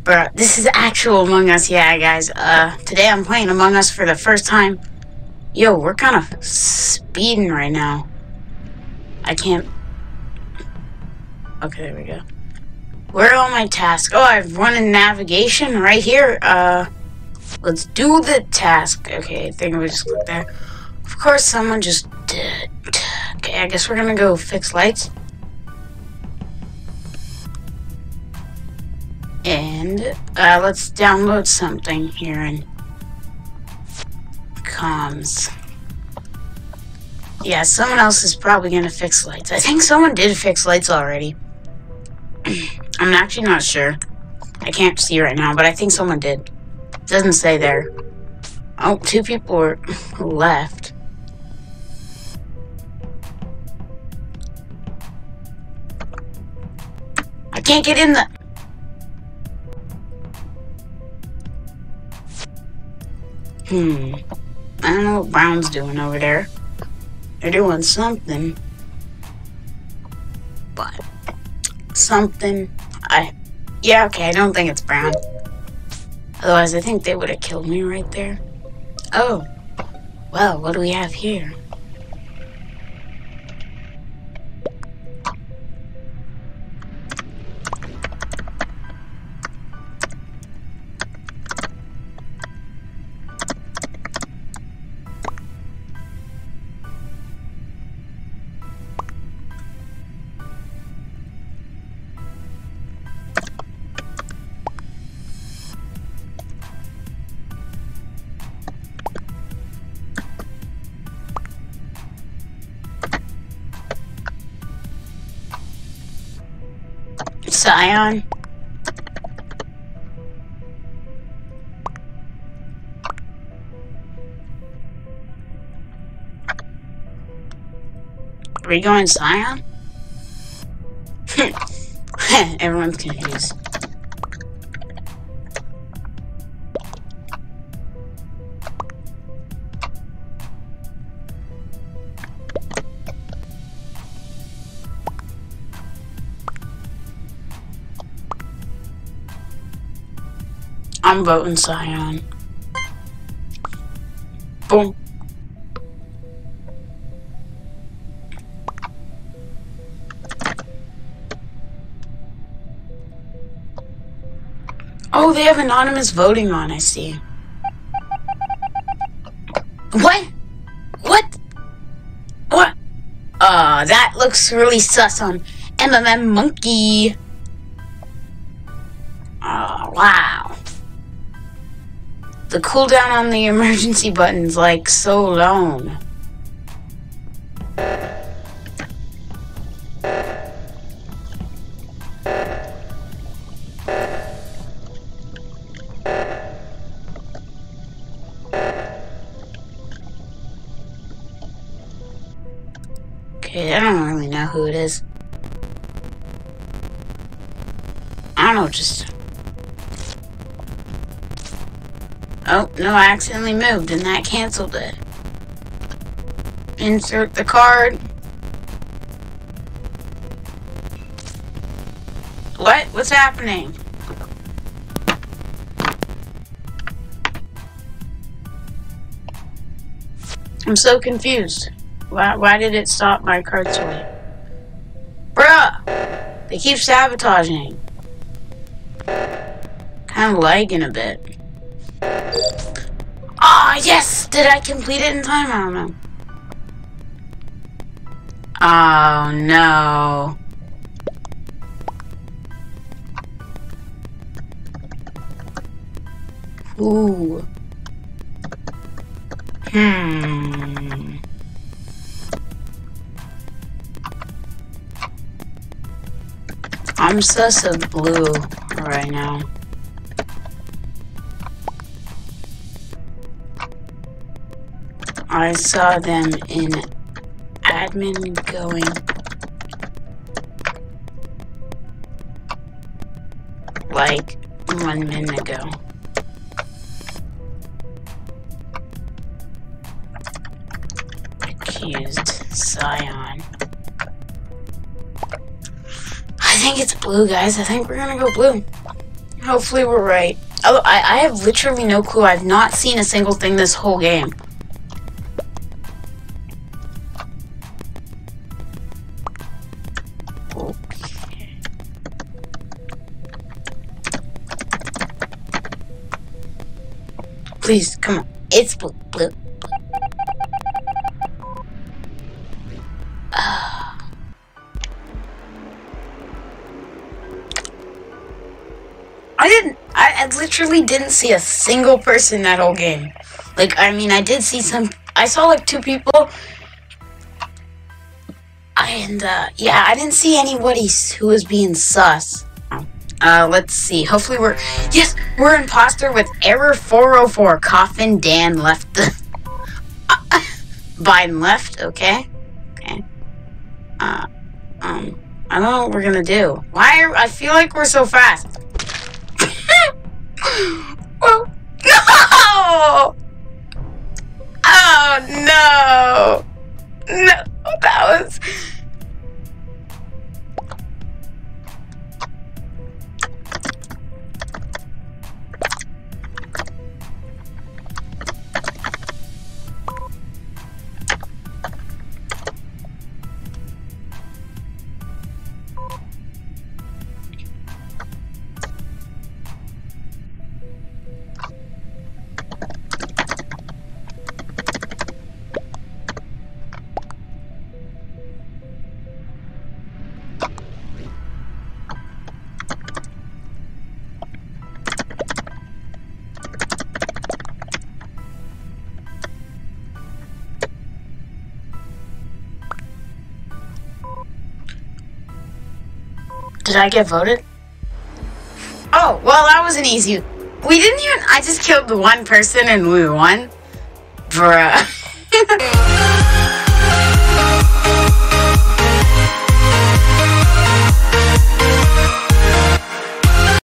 Bruh, this is actual Among Us. Yeah, guys. Today I'm playing Among Us for the first time. Yo, we're kind of speeding right now. I can't... Okay, there we go. Where are all my tasks? Oh, I've run in navigation right here. Let's do the task. Okay, I think we just click there. Of course, someone just did. Okay, I guess we're gonna go fix lights. And, let's download something here in comms. Yeah, someone else is probably gonna fix lights. I think someone did fix lights already. I'm actually not sure. I can't see right now, but I think someone did. It doesn't say there. Oh, 2 people were left. I can't get in the... I don't know what Brown's doing over there. They're doing something. But... something... yeah, okay, I don't think it's Brown. Otherwise, I think they would have killed me right there. Oh. Well, what do we have here? Scion. Are we going Scion? Everyone's confused. I'm voting Scion. Boom. Oh, they have anonymous voting on, I see. What? What? What? That looks really sus on MMM Monkey. Oh, wow. The cooldown on the emergency button's like so long. Okay, I don't really know who it is. I don't know, just... Oh, no, I accidentally moved and that canceled it. Insert the card. What? What's happening? I'm so confused. Why did it stop my card swipe? Bruh! They keep sabotaging. Kind of lagging a bit. Ah, yes! Did I complete it in time? I don't know. Oh, no. Ooh. I'm sus of blue right now. I saw them in admin going like 1 minute ago. Accused Scion. I think it's blue, guys. I think we're gonna go blue. Hopefully we're right. Oh, I have literally no clue. I've not seen a single thing this whole game. Okay. Please, come on. It's blue, blue. I literally didn't see a single person that whole game. Like, I mean, I did see some, I saw like 2 people. And, yeah, I didn't see anybody who was being sus. Let's see. Hopefully yes, we're imposter with error 404. Coffin Dan left the, Biden left, okay? Okay. I don't know what we're gonna do. I feel like we're so fast. Oh, no! Oh, no! No, that was... Did I get voted? Oh, well, that was an easy... We didn't even... I just killed the one person and we won. Bruh.